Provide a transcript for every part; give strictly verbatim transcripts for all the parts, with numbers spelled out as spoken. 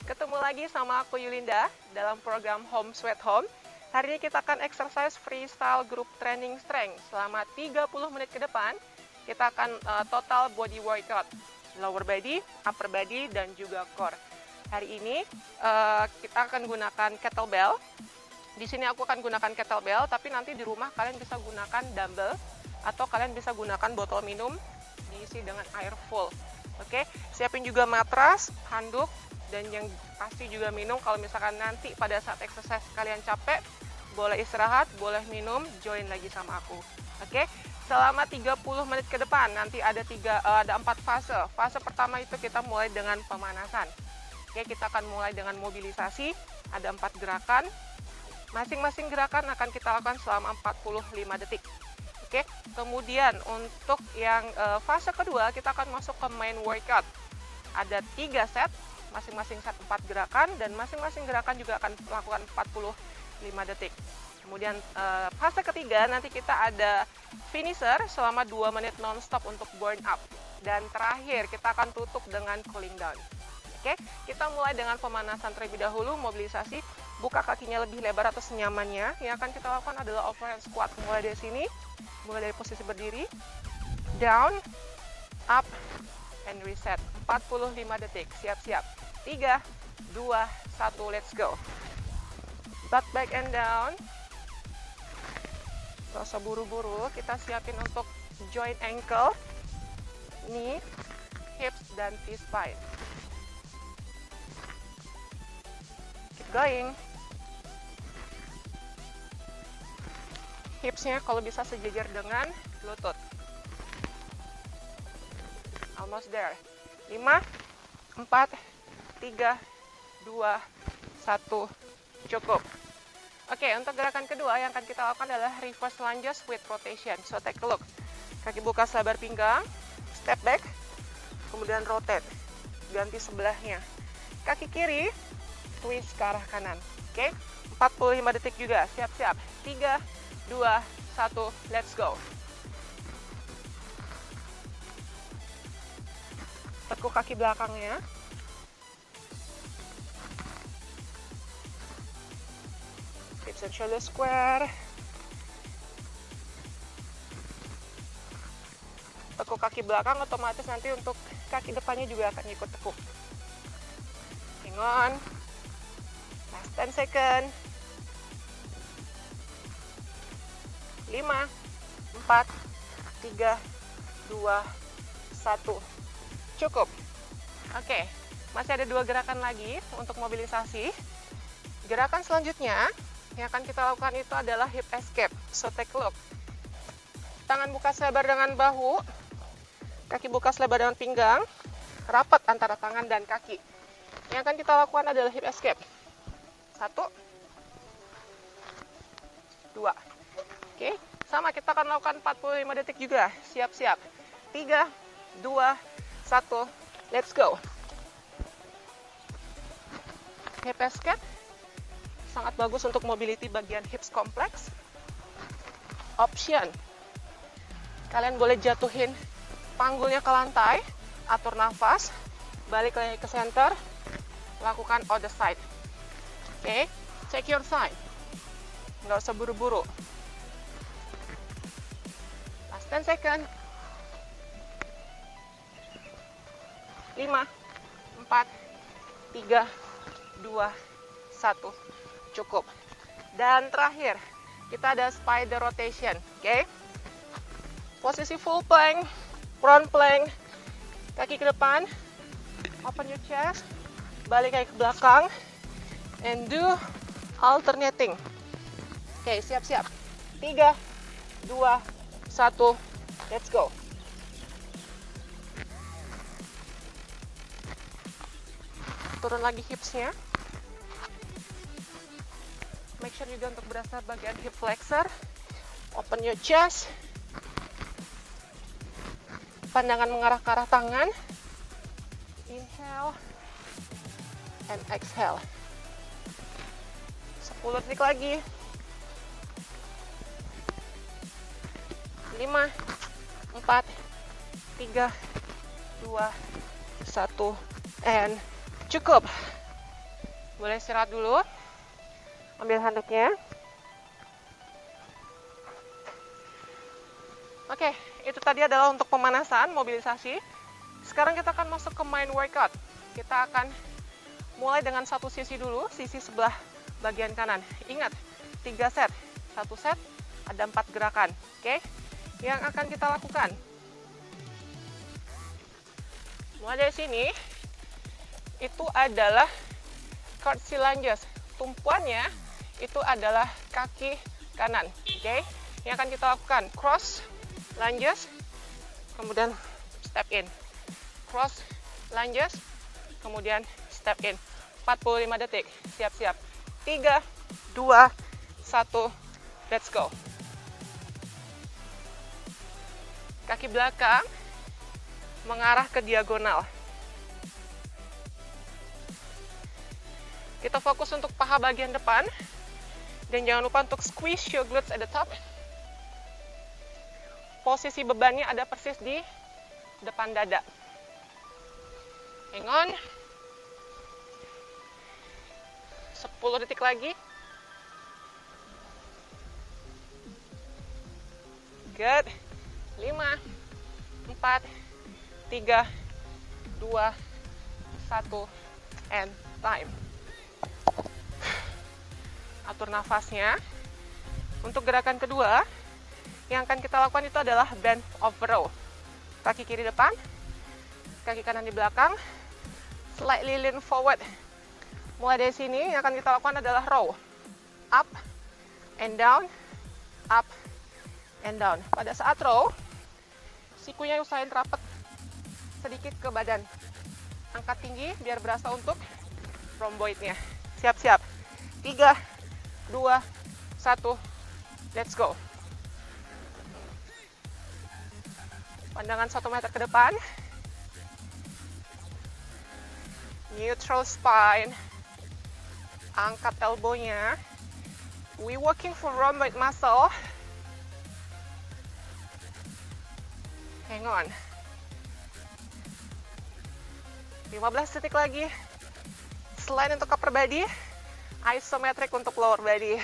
Ketemu lagi sama aku Yulinda dalam program Home Sweat Home. Hari ini kita akan exercise freestyle group training strength selama tiga puluh menit ke depan. Kita akan uh, total body workout, lower body, upper body, dan juga core. Hari ini uh, kita akan gunakan kettlebell. Di sini aku akan gunakan kettlebell, tapi nanti di rumah kalian bisa gunakan dumbbell atau kalian bisa gunakan botol minum diisi dengan air full. Oke, siapin juga matras, handuk, dan yang pasti juga minum. Kalau misalkan nanti pada saat exercise kalian capek, boleh istirahat, boleh minum, join lagi sama aku. Oke, selama tiga puluh menit ke depan nanti ada tiga uh, ada empat fase. Fase pertama itu kita mulai dengan pemanasan. Oke, kita akan mulai dengan mobilisasi. Ada empat gerakan. Masing-masing gerakan akan kita lakukan selama empat puluh lima detik. Oke, kemudian untuk yang uh, fase kedua kita akan masuk ke main workout. Ada tiga set, masing-masing set empat gerakan, dan masing-masing gerakan juga akan melakukan empat puluh lima detik. Kemudian uh, fase ketiga nanti kita ada finisher selama dua menit non-stop untuk burn up. Dan terakhir kita akan tutup dengan cooling down. Oke, kita mulai dengan pemanasan terlebih dahulu, mobilisasi. Buka kakinya lebih lebar atau senyamannya. Yang akan kita lakukan adalah overhead squat. Mulai dari sini, mulai dari posisi berdiri, down, up, and reset. empat puluh lima detik, siap-siap. tiga, dua, satu, let's go. Butt back and down. Gak usah buru-buru, kita siapin untuk joint ankle, knee, hips, dan T-spine. Keep going. Hipsnya kalau bisa sejajar dengan lutut. Almost there. lima, empat, tiga, dua, satu, cukup. Oke, untuk gerakan kedua yang akan kita lakukan adalah reverse lunges with rotation. So take a look. Kaki buka selebar pinggang, step back, kemudian rotate. Ganti sebelahnya. Kaki kiri, twist ke arah kanan. Oke, empat puluh lima detik juga. Siap-siap. tiga, dua, satu, let's go. Tekuk kaki belakangnya. Hips and shoulder square. Tekuk kaki belakang otomatis nanti untuk kaki depannya juga akan ikut tekuk. Hang on. Last ten second. lima, empat, tiga, dua, satu. Cukup. Oke, masih ada dua gerakan lagi untuk mobilisasi. Gerakan selanjutnya yang akan kita lakukan itu adalah hip escape. So take a look. Tangan buka selebar dengan bahu, kaki buka selebar dengan pinggang, rapat antara tangan dan kaki. Yang akan kita lakukan adalah hip escape. Satu, dua. Oke, sama kita akan lakukan empat puluh lima detik juga. Siap-siap. tiga, dua, satu, let's go. Hip escape sangat bagus untuk mobility bagian hips kompleks. Option, kalian boleh jatuhin panggulnya ke lantai, atur nafas, balik lagi ke center, lakukan other side. Oke, check your time. Nggak usah buru-buru. Last ten second. lima, empat, tiga, dua, satu. Cukup. Dan terakhir, kita ada spider rotation. Oke. Okay? Posisi full plank, front plank, kaki ke depan, open your chest, balik kaki ke belakang, and do alternating. Oke, okay, siap-siap. tiga, dua, satu, let's go. Turun lagi hipsnya. Make sure juga untuk berasa bagian hip flexor. Open your chest. Pandangan mengarah ke arah tangan. Inhale and exhale. sepuluh detik lagi. lima, empat, tiga, dua, satu, and cukup. Boleh istirahat dulu. Ambil handuknya. Oke, itu tadi adalah untuk pemanasan, mobilisasi. Sekarang kita akan masuk ke main workout. Kita akan mulai dengan satu sisi dulu, sisi sebelah bagian kanan. Ingat, tiga set. Satu set, ada empat gerakan. Oke, yang akan kita lakukan. Mulai dari sini, itu adalah curtsy lunges. Tumpuannya itu adalah kaki kanan. Oke, yang akan kita lakukan cross lunges, kemudian step in. Cross lunges, kemudian step in. empat puluh lima detik. Siap-siap. tiga, dua, satu. Let's go. Kaki belakang mengarah ke diagonal. Kita fokus untuk paha bagian depan. Dan jangan lupa untuk squeeze your glutes at the top. Posisi bebannya ada persis di depan dada. Hang on. sepuluh detik lagi. Good. lima, empat, tiga, dua, satu, and time. Atur nafasnya. Untuk gerakan kedua, yang akan kita lakukan itu adalah bend over row. Kaki kiri depan, kaki kanan di belakang, slightly lean forward. Mulai dari sini, yang akan kita lakukan adalah row. Up, and down, up, and down. Pada saat row, sikunya usahain rapat sedikit ke badan. Angkat tinggi biar berasa untuk rhomboidnya. Siap-siap. tiga, dua, satu. Let's go. Pandangan satu meter ke depan. Neutral spine. Angkat elbownya. We working for rhomboid muscle. Hang on. lima belas detik lagi. Selain untuk upper body, isometric untuk lower body.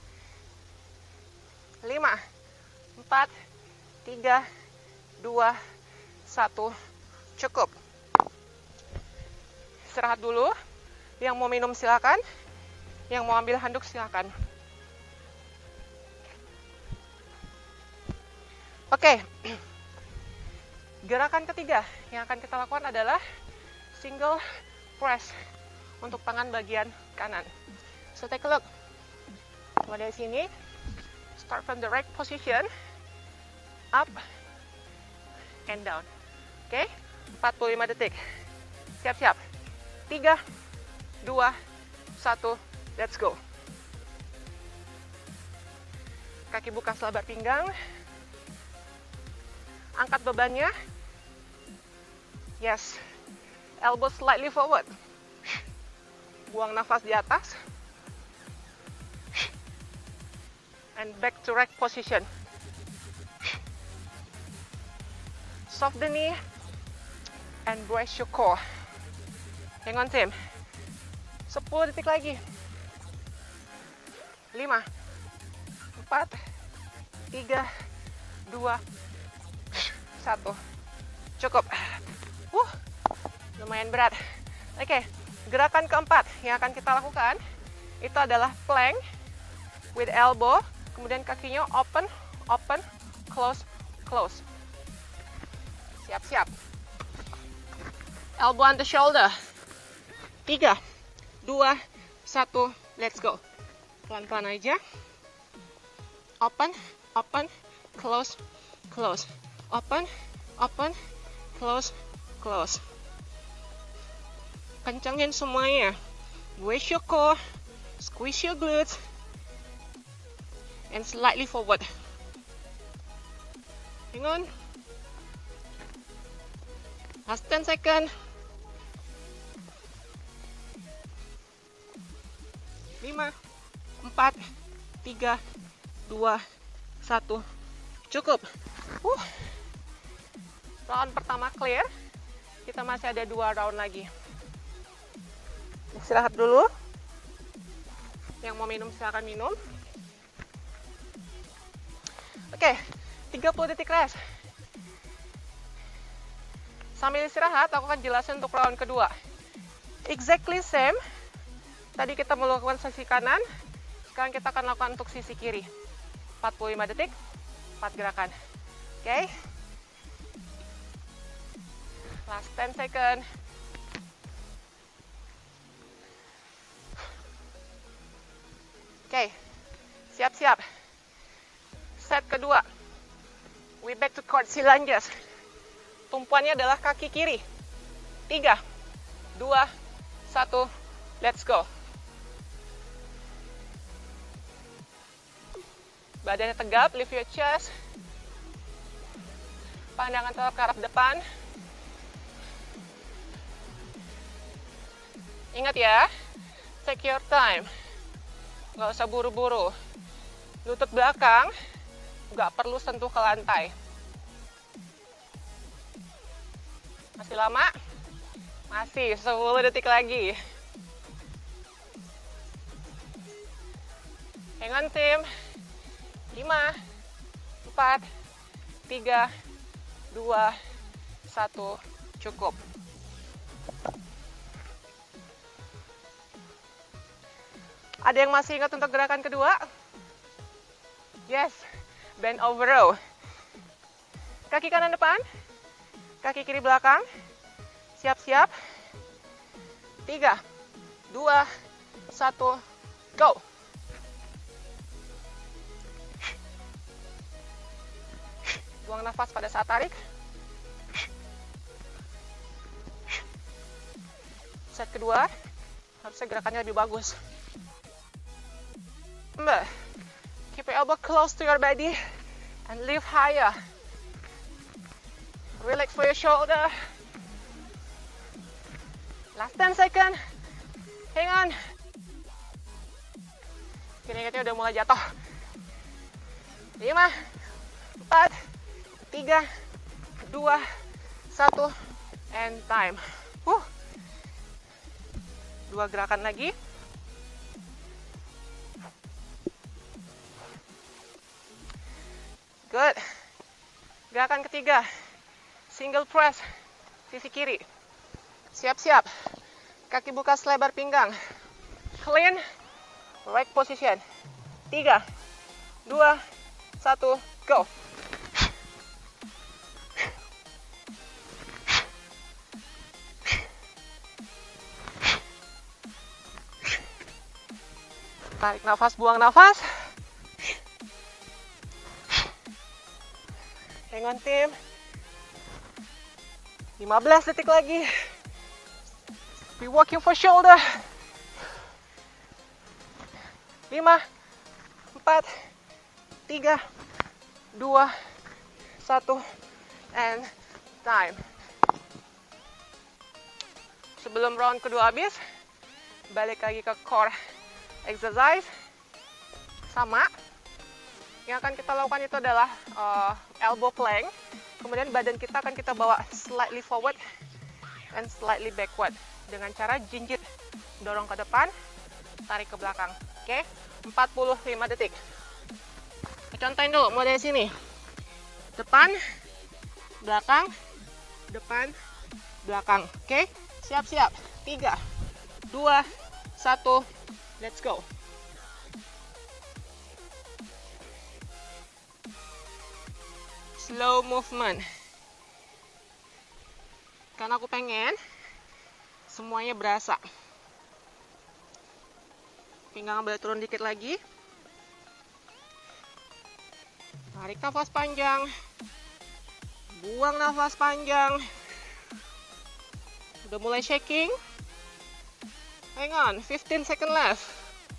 lima, empat, tiga, dua, satu. Cukup. Istirahat dulu. Yang mau minum silakan. Yang mau ambil handuk silakan. Oke. Gerakan ketiga yang akan kita lakukan adalah single press untuk tangan bagian kanan. So take a look. Mulai dari sini, start from the right position, up and down. Oke, okay? empat puluh lima detik. Siap-siap. tiga, dua, satu, let's go. Kaki buka selebar pinggang. Angkat bebannya. Yes. Elbow slightly forward. Buang nafas di atas. And back to right position. Soft the knee. And brace your core. Hang on, Tim. sepuluh detik lagi. lima, empat, tiga, dua, satu. Cukup. Uh, lumayan berat. Oke, gerakan keempat yang akan kita lakukan itu adalah plank with elbow, kemudian kakinya open, open, close, close. Siap-siap. Elbow on the shoulder. Tiga, dua, satu, let's go. Pelan-pelan aja. Open, open, close, close. Open, open, close, close. Kencangin semuanya. Brace your core, squeeze your glutes, and slightly forward. Hang on. Last ten seconds. lima, empat, tiga, dua, satu. Cukup. Uh. Round pertama clear. Kita masih ada dua round lagi. Istirahat dulu. Yang mau minum silakan minum. Oke, tiga puluh detik rest. Sambil istirahat, aku akan jelasin untuk round kedua. Exactly same. Tadi kita melakukan sisi kanan, sekarang kita akan lakukan untuk sisi kiri. empat puluh lima detik, empat gerakan. Oke. Okay. Last ten second. Oke. Okay. Siap-siap. Set kedua. We back to quadricep lunges. Tumpuannya adalah kaki kiri. Tiga, dua, satu, let's go. Badannya tegap, lift your chest. Pandangan tetap ke arah depan. Ingat ya, take your time. Nggak usah buru-buru. Lutut belakang, nggak perlu sentuh ke lantai. Masih lama? Masih, sepuluh detik lagi. Hang on tim. lima, empat, tiga, dua, satu, cukup. Ada yang masih ingat untuk gerakan kedua? Yes, bend over row. Kaki kanan depan. Kaki kiri belakang, siap-siap. Tiga, dua, satu, go. Buang nafas pada saat tarik. Set kedua, harusnya gerakannya lebih bagus. Mbak, keep your elbow close to your body and lift higher. Relax for your shoulder. Last ten second. Hang on. Keringatnya udah mulai jatuh. lima, empat, tiga, dua, satu, and time. Uh. Dua gerakan lagi. Good. Gerakan ketiga. Single press, sisi kiri. Siap-siap. Kaki buka selebar pinggang. Clean, right position. Tiga, dua, satu, go. Tarik nafas, buang nafas. Hang on tim. lima belas detik lagi. Be working for shoulder. lima, empat, tiga, dua, satu, and time. Sebelum round kedua habis, balik lagi ke core exercise. Sama. Yang akan kita lakukan itu adalah uh, elbow plank. Kemudian badan kita akan kita bawa slightly forward and slightly backward. Dengan cara jinjit. Dorong ke depan, tarik ke belakang. Oke, okay? empat puluh lima detik. Contohin dulu, mulai dari sini. Depan, belakang, depan, belakang. Oke, okay? Siap-siap. tiga, dua, satu, let's go. Slow movement. Karena aku pengen semuanya berasa. Pinggang boleh turun dikit lagi. Tarik nafas panjang. Buang nafas panjang. Udah mulai shaking. Hang on, fifteen second left.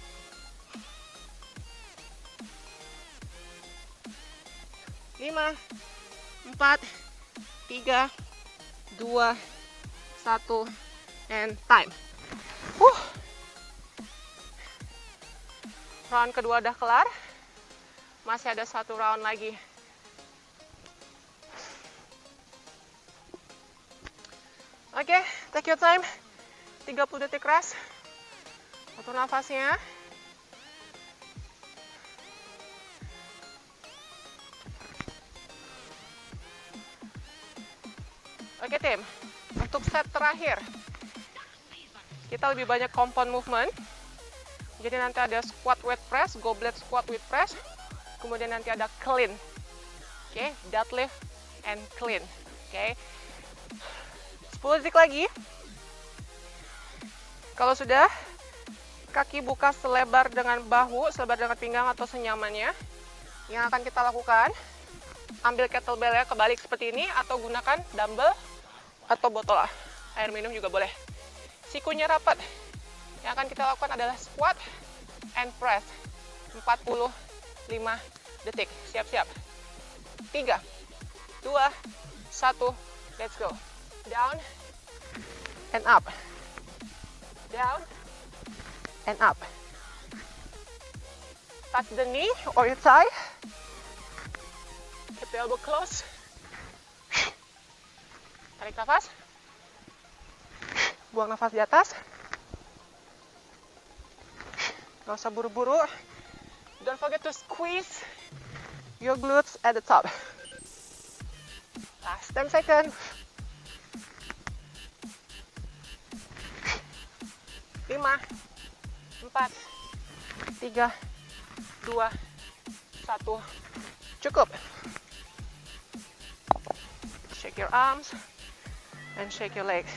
lima, empat, tiga, dua, satu, and time. Uh. Round kedua udah kelar. Masih ada satu round lagi. Oke, okay, take your time. tiga puluh detik rest. Atur nafasnya. Oke tim, untuk set terakhir kita lebih banyak compound movement. Jadi nanti ada squat with press, goblet squat with press, kemudian nanti ada clean. Oke, deadlift and clean. Oke, sepuluh detik lagi. Kalau sudah, kaki buka selebar dengan bahu, selebar dengan pinggang atau senyamannya. Yang akan kita lakukan, ambil kettlebell ya, kebalik seperti ini, atau gunakan dumbbell atau botol air minum juga boleh. Sikunya rapat. Yang akan kita lakukan adalah squat and press. empat puluh lima detik. Siap-siap. tiga, dua, satu, let's go. Down and up. Down and up. Touch the knee or your thigh. Keep the elbow close. Tarik nafas. Buang nafas di atas. Gak usah buru-buru. Don't forget to squeeze your glutes at the top. Last ten seconds. lima, empat, tiga, dua, satu. Cukup. Shake your arms and shake your legs.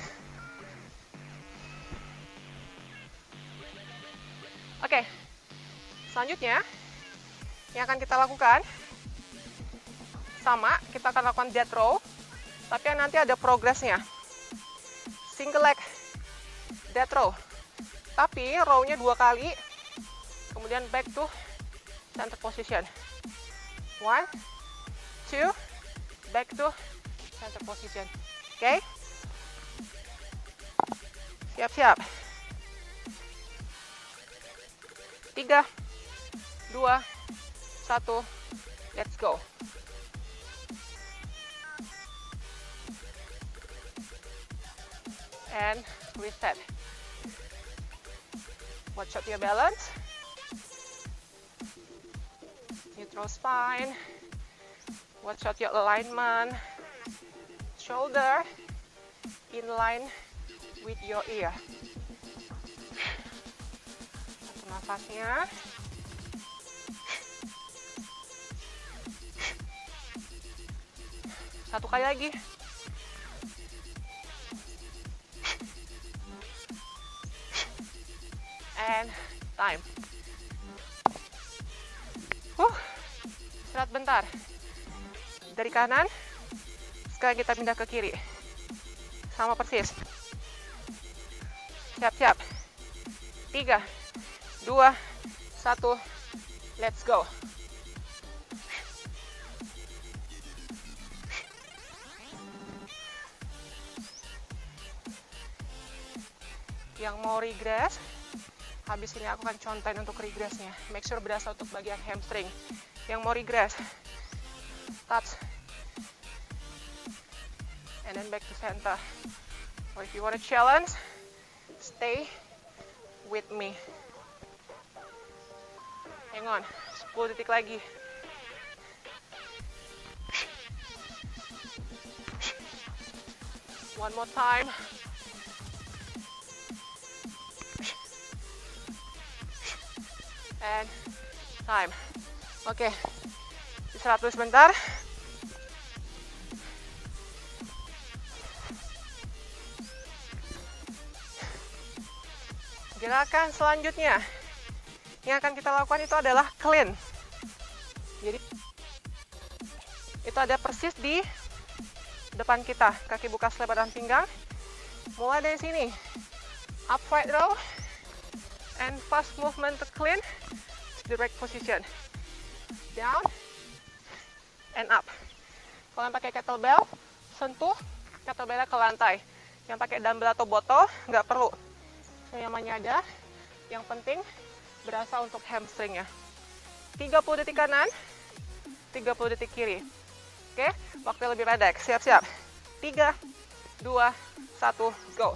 Oke, selanjutnya yang akan kita lakukan sama, kita akan lakukan dead row, tapi nanti ada progresnya. Single leg dead row, tapi row-nya dua kali, kemudian back to center position. One, two, back to center position. Oke, okay? Siap-siap. Tiga, dua, satu, let's go. And reset. Watch out your balance. Neutral spine. Watch out your alignment. Shoulder in line with your ear. Atur nafasnya. Satu kali lagi. And time. Huh, istirahat bentar. Dari kanan, sekarang kita pindah ke kiri. Sama persis. Siap-siap. Tiga, dua, satu, let's go. Yang mau regress, habis ini aku akan contain untuk regressnya. Make sure berasa untuk bagian hamstring. Yang mau regress, touch, and then back to center. Or if you want a challenge, stay with me. Hang on, sepuluh detik lagi. One more time. And time. Oke, okay. Istirahat dulu sebentar. Gerakan selanjutnya yang akan kita lakukan itu adalah clean. Jadi itu ada persis di depan kita, kaki buka selebar dan pinggang. Mulai dari sini, upright row and fast movement to clean, direct position, down and up. Kalau yang pakai kettlebell, sentuh kettlebellnya ke lantai. Yang pakai dumbbell atau botol nggak perlu. Nyamannya ada. Yang penting berasa untuk hamstringnya. tiga puluh detik kanan, tiga puluh detik kiri. Oke, waktu lebih pendek. Siap-siap. tiga, dua, satu, go.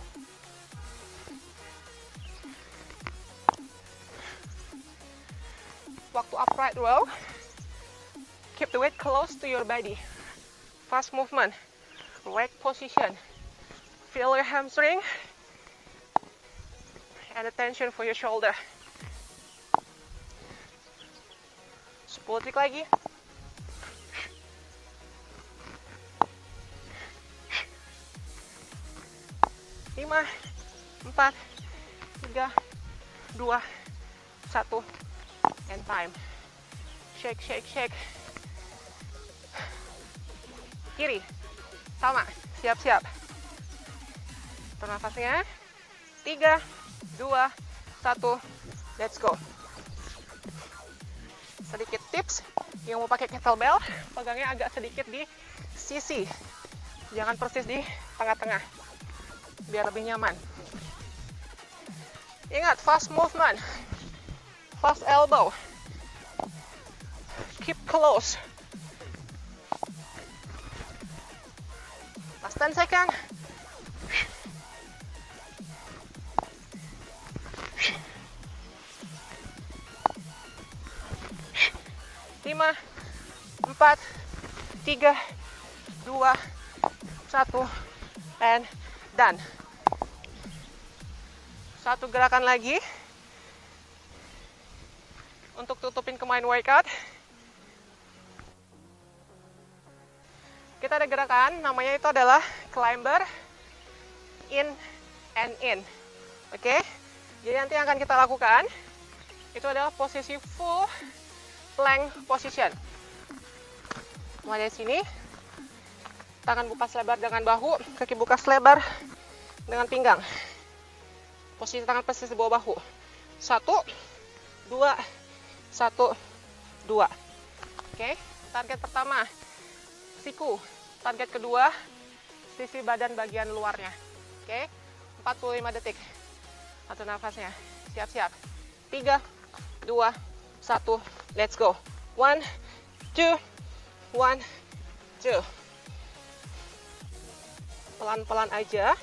Waktu upright row, keep the weight close to your body. Fast movement. Rack position. Feel your hamstring and attention for your shoulder. sepuluh detik lagi. lima, empat, tiga, dua, satu, and time. Shake, shake, shake. Kiri, sama, siap-siap. Atur nafasnya. tiga, dua, satu, let's go. Sedikit tips, yang mau pakai kettlebell, pegangnya agak sedikit di sisi. Jangan persis di tengah-tengah, biar lebih nyaman. Ingat, fast movement, fast elbow, keep close. Last ten second. lima, empat, tiga, dua, satu, and done. Satu gerakan lagi untuk tutupin ke main workout. Kita ada gerakan, namanya itu adalah climber in and in. Oke, jadi nanti yang akan kita lakukan itu adalah posisi full plank position. Mulai dari sini, tangan buka selebar dengan bahu, kaki buka selebar dengan pinggang. Posisi tangan persis di bawah bahu. Satu, dua, satu, dua. Oke, target pertama, siku. Target kedua, sisi badan bagian luarnya. Oke, empat puluh lima detik. Atur nafasnya. Siap-siap. tiga, dua, satu, let's go. One, two, one, two. Pelan-pelan aja.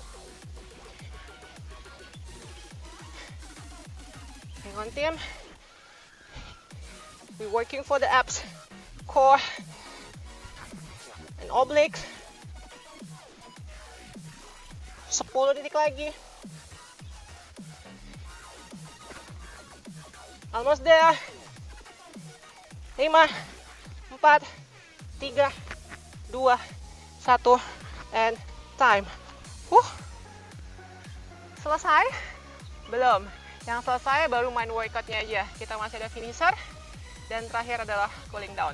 Hang on, team. We're working for the abs, core, and obliques. sepuluh detik lagi. Almost there. lima, empat, tiga, dua, satu, and time. Huh. Selesai? Belum. Yang selesai baru main workoutnya aja. Kita masih ada finisher. Dan terakhir adalah cooling down.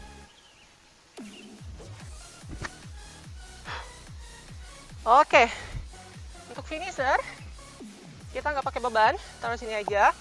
Oke. Untuk finisher, kita nggak pakai beban. Taruh sini aja.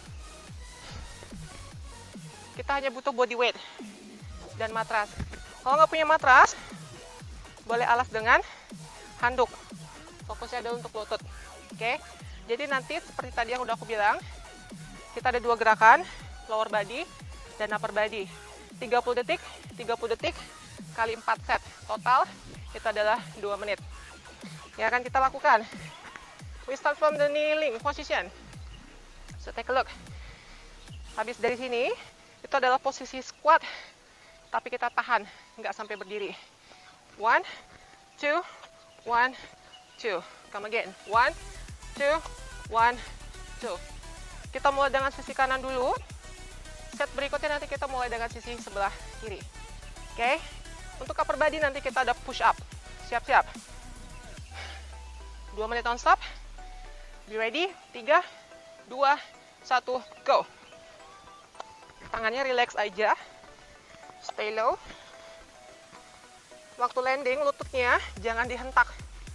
Kita hanya butuh body weight dan matras. Kalau nggak punya matras, boleh alas dengan handuk. Fokusnya adalah untuk lutut. Oke. Jadi nanti seperti tadi yang udah aku bilang, kita ada dua gerakan, lower body dan upper body. tiga puluh detik, tiga puluh detik kali empat set. Total itu adalah dua menit. Yang akan kita lakukan. We start from the kneeling position. So take a look. Habis dari sini, itu adalah posisi squat, tapi kita tahan, nggak sampai berdiri. One, two, one, two. Come again. One, two, one, two. Kita mulai dengan sisi kanan dulu. Set berikutnya nanti kita mulai dengan sisi sebelah kiri. Oke. Okay? Untuk upper body nanti kita ada push up. Siap-siap. Dua menit non-stop. Be ready. Tiga, dua, satu, go. Tangannya relax aja, stay low. Waktu landing, lututnya jangan dihentak.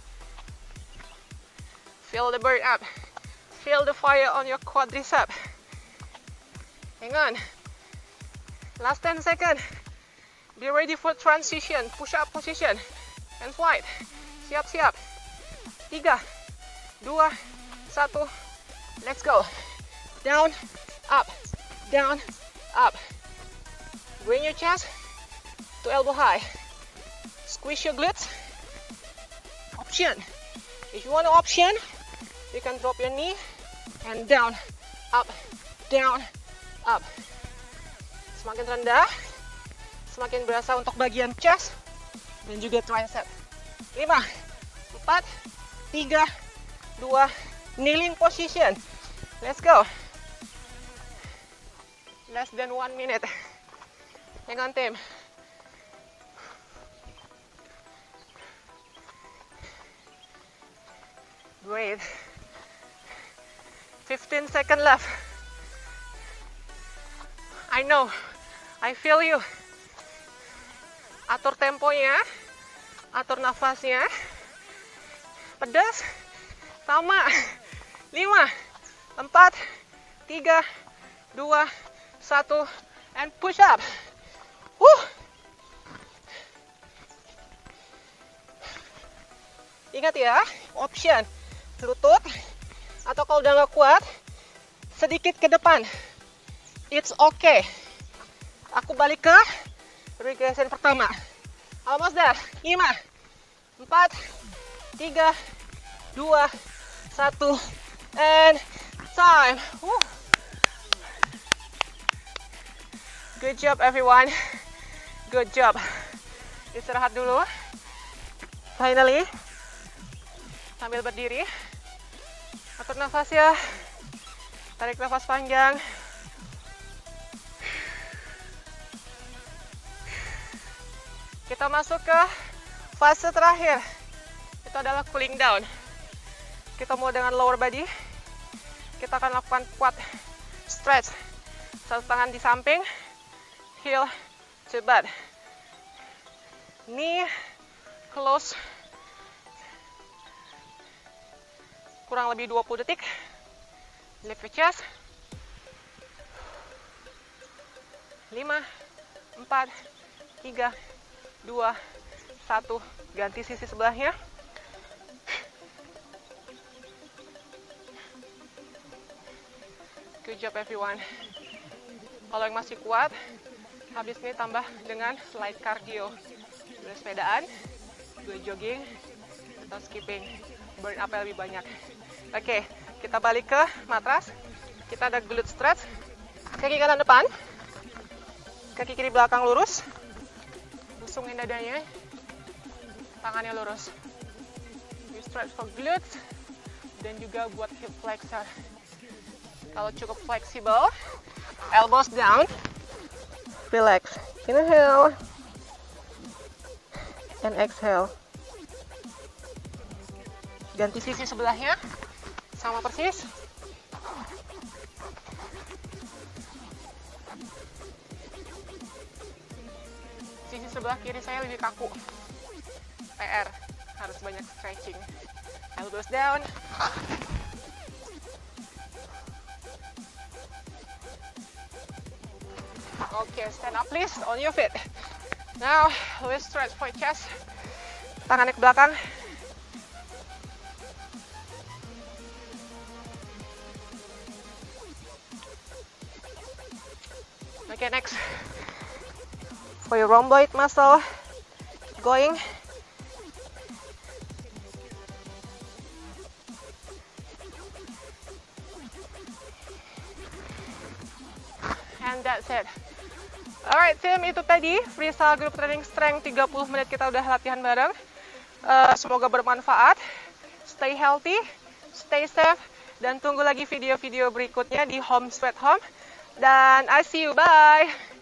Feel the burn up. Feel the fire on your quadricep. Hang on. Last ten seconds. Be ready for transition. Push up position. And flight. Siap-siap. Tiga, dua, satu. Let's go. Down, up, down, up. Bring your chest to elbow high. Squeeze your glutes. Option. If you want an option, you can drop your knee and down, up, down, up. Semakin rendah, semakin berasa untuk bagian chest dan juga tricep. lima, empat, tiga, dua, kneeling position. Let's go. Less than one minute. Hang on, Tim. Breathe. fifteen seconds left. I know. I feel you. Atur temponya, atur nafasnya. Pedas. Sama. lima, empat, tiga, dua, satu, and push up. Wuh. Ingat ya, option lutut, atau kalau udah nggak kuat, sedikit ke depan. It's okay. Aku balik ke regression pertama. Almost there. lima, empat, tiga, dua, satu, and time. Woo. Good job everyone. Good job. Istirahat dulu. Finally. Sambil berdiri. Atur nafas ya. Tarik nafas panjang. Kita masuk ke fase terakhir. Itu adalah cooling down. Kita mau dengan lower body. Kita akan lakukan quad stretch. Satu tangan di samping, heel to butt. Knee close. Kurang lebih dua puluh detik. Lift your chest. lima, empat, tiga, dua, satu. Ganti sisi sebelahnya. Good job everyone. Kalau yang masih kuat, habis ini tambah dengan slight cardio. Dua sepedaan, dua jogging, atau skipping. Burn up lebih banyak. Oke, kita balik ke matras. Kita ada glute stretch. Kaki kanan depan. Kaki kiri belakang lurus. Usungin dadanya. Tangannya lurus. We stretch for glutes. Dan juga buat hip flexor. Kalau cukup fleksibel, elbows down. Relax. Inhale. And exhale. Ganti sisi sebelahnya. Sama persis. Sisi sebelah kiri saya lebih kaku. P R. Harus banyak stretching. Elbows down. Okay, stand up please on your feet. Now, we stretch for chest. Tangannya ke belakang. Okay, next. For your rhomboid muscle, going. And that's it. Alright Tim, itu tadi freestyle group training strength tiga puluh menit kita udah latihan bareng. Uh, semoga bermanfaat. Stay healthy, stay safe, dan tunggu lagi video-video berikutnya di Home Sweat Home. Dan I see you, bye!